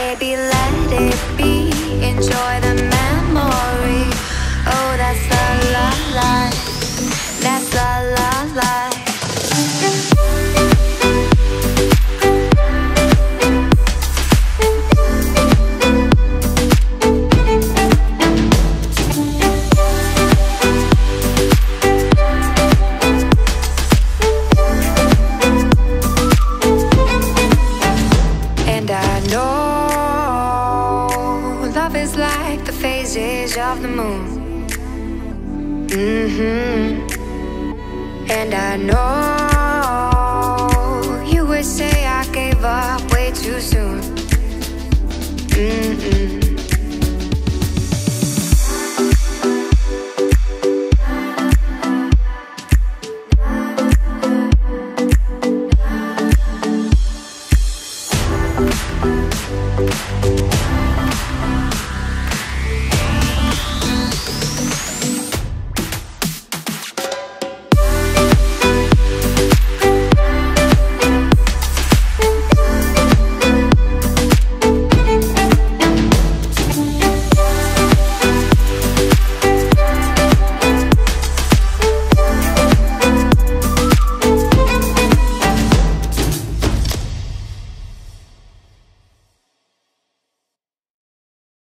baby, let it be. Enjoy the memory. Oh, that's la la life. That's la la life. Of the moon. And I know you would say I gave up way too soon.